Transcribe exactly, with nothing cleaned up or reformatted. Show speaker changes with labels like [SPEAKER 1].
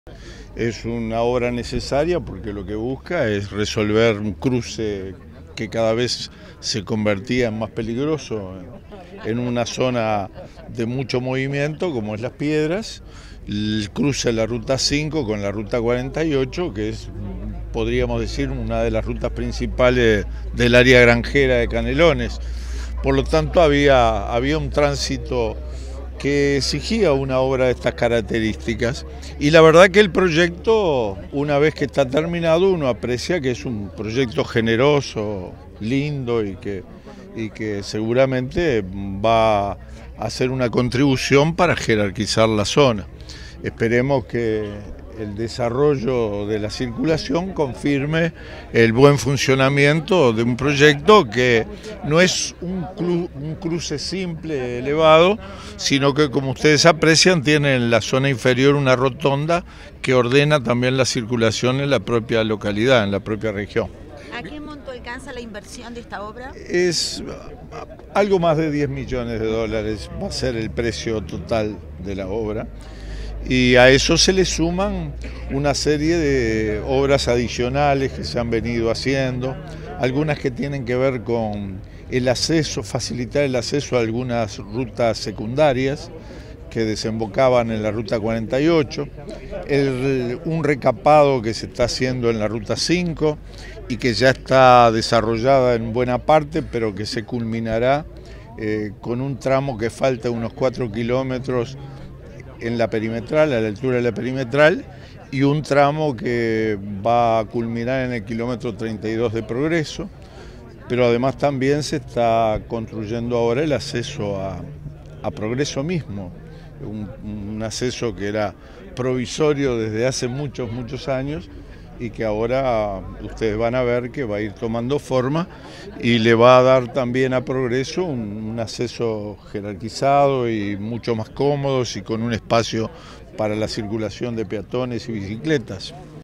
[SPEAKER 1] Es una obra necesaria porque lo que busca es resolver un cruce que cada vez se convertía en más peligroso, en una zona de mucho movimiento como es Las Piedras, el cruce de la ruta cinco con la ruta cuarenta y ocho, que es, podríamos decir, una de las rutas principales del área granjera de Canelones. Por lo tanto, había, había un tránsito que exigía una obra de estas características, y la verdad que el proyecto, una vez que está terminado, uno aprecia que es un proyecto generoso, lindo y que, y que seguramente va a hacer una contribución para jerarquizar la zona. Esperemos que el desarrollo de la circulación confirme el buen funcionamiento de un proyecto que no es un, cru un cruce simple, elevado, sino que, como ustedes aprecian, tiene en la zona inferior una rotonda que ordena también la circulación en la propia localidad, en la propia región.
[SPEAKER 2] ¿A qué monto alcanza la inversión de esta obra?
[SPEAKER 1] Es algo más de diez millones de dólares, va a ser el precio total de la obra. Y a eso se le suman una serie de obras adicionales que se han venido haciendo, algunas que tienen que ver con el acceso, facilitar el acceso a algunas rutas secundarias que desembocaban en la ruta cuarenta y ocho, el, un recapado que se está haciendo en la ruta cinco y que ya está desarrollada en buena parte, pero que se culminará eh, con un tramo que falta unos cuatro kilómetros en la perimetral, a la altura de la perimetral, y un tramo que va a culminar en el kilómetro treinta y dos de Progreso, pero además también se está construyendo ahora el acceso a, a Progreso mismo, un, un acceso que era provisorio desde hace muchos, muchos años, y que ahora ustedes van a ver que va a ir tomando forma y le va a dar también a Progreso un, un acceso jerarquizado y mucho más cómodo y con un espacio para la circulación de peatones y bicicletas.